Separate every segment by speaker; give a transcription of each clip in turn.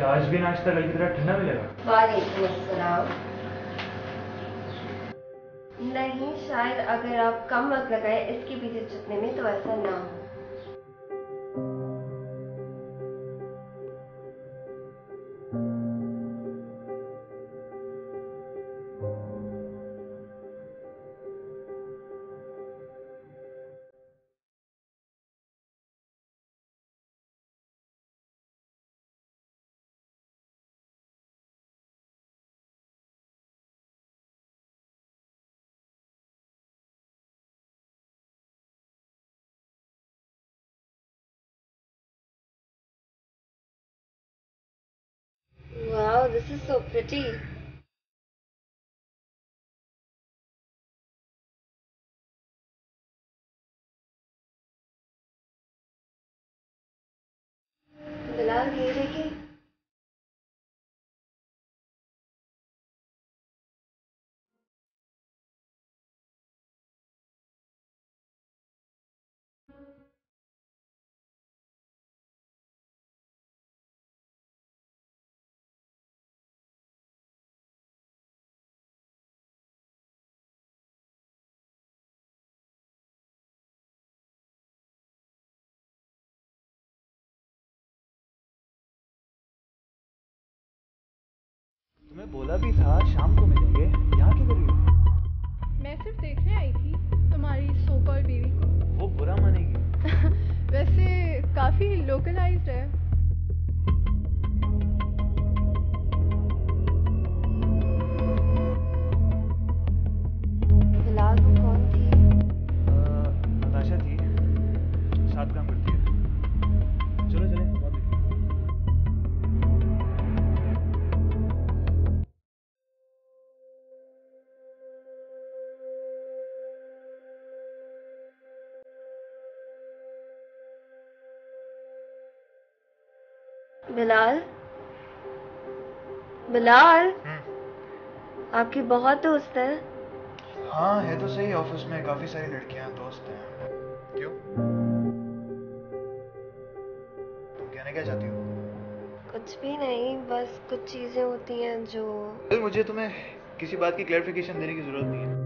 Speaker 1: आज भी नाश्ता कल की तरह ठंडा मिलेगा?
Speaker 2: वालेकुम अस्सलाम। नहीं, शायद अगर आप कम वक्त लगाए इसके पीछे छुपने में तो ऐसा ना हो। Wow, this is so pretty. Bilal ये देखिए।
Speaker 1: तुम्हें बोला भी था शाम को मिलेंगे, यहाँ क्या कर रही हो?
Speaker 3: मैं सिर्फ देखने आई थी तुम्हारी सो कॉल्ड बीवी को।
Speaker 1: वो बुरा मानेगी।
Speaker 3: वैसे काफी लोकलाइज्ड है।
Speaker 2: बिलाल वो कौन थी?
Speaker 1: नताशा थी, साथ काम करती है। चलो चले, बहुत देर।
Speaker 2: बिलाल, बिलाल, आपकी बहुत दोस्त है।
Speaker 1: हाँ है तो सही, ऑफिस में काफी सारी लड़कियां दोस्त हैं। क्यों, तुम कहना क्या चाहती हो?
Speaker 2: कुछ भी नहीं, बस कुछ चीजें होती हैं जो।
Speaker 1: मुझे तुम्हें किसी बात की क्लैरिफिकेशन देने की जरूरत नहीं है।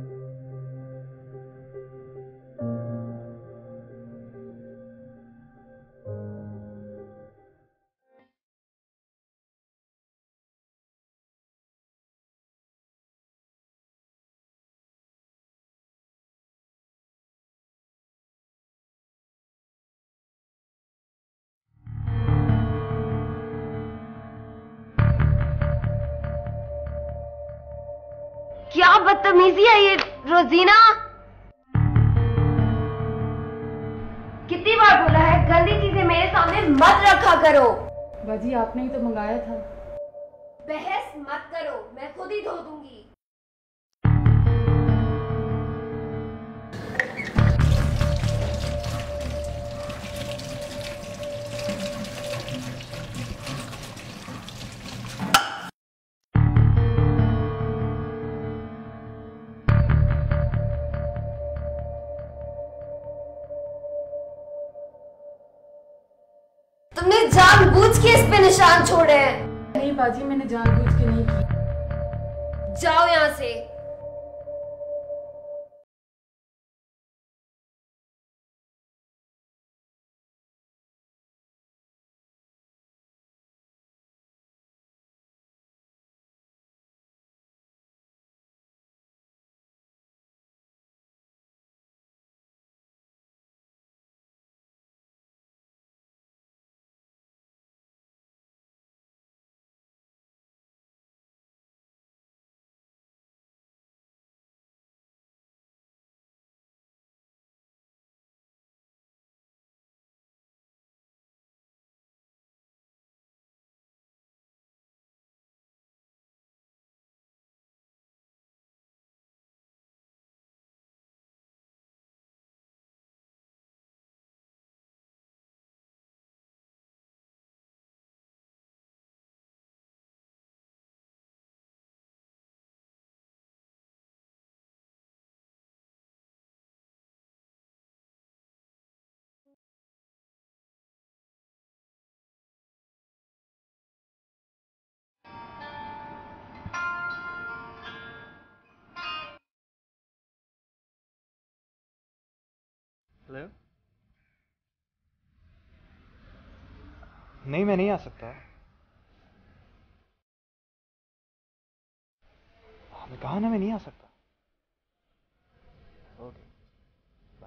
Speaker 2: क्या बदतमीजी है ये रोजीना। कितनी बार बोला है गंदी चीजें मेरे सामने मत रखा करो।
Speaker 4: बाजी आपने ही तो मंगाया था।
Speaker 2: बहस मत करो, मैं खुद ही धो दूंगी। तुमने जानबूझ के इस पे निशान छोड़े हैं।
Speaker 4: नहीं बाजी, मैंने जानबूझ के नहीं की।
Speaker 2: जाओ यहाँ से।
Speaker 1: हेलो। नहीं, मैं नहीं आ सकता। मैं कहा ना, मैं नहीं आ सकता। Okay, bye.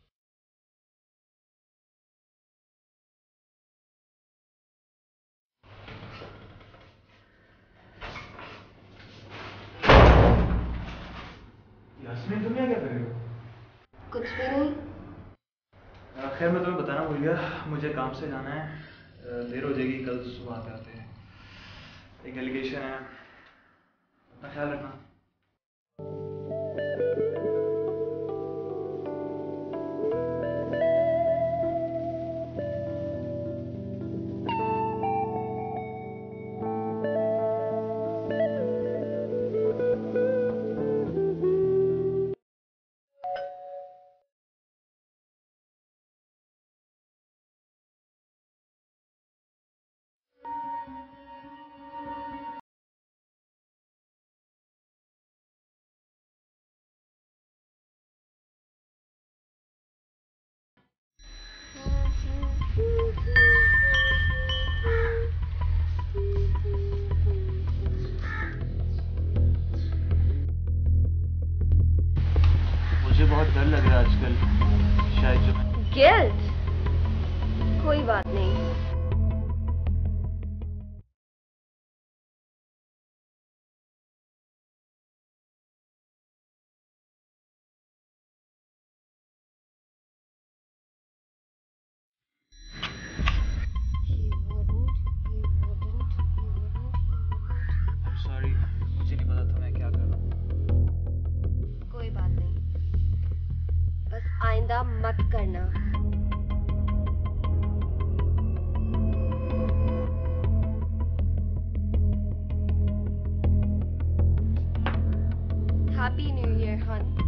Speaker 1: यास्मीन, तुम यहाँ क्या कर रही हो?
Speaker 2: कुछ भी नहीं।
Speaker 1: खैर, मैं तुम्हें बताना भूल गया, मुझे काम से जाना है। देर हो जाएगी, कल सुबह पे आते हैं। एक एलिगेशन है, अपना ख्याल रखना। मुझे बहुत डर लग रहा है आजकल। शायद जो मैं
Speaker 2: गिल्ट? कोई बात नहीं।
Speaker 1: I'm sorry, मुझे नहीं पता था मैं क्या कर रहा हूँ।
Speaker 2: कोई बात नहीं, बस आइंदा मत करना। हैप्पी न्यू ईयर हन।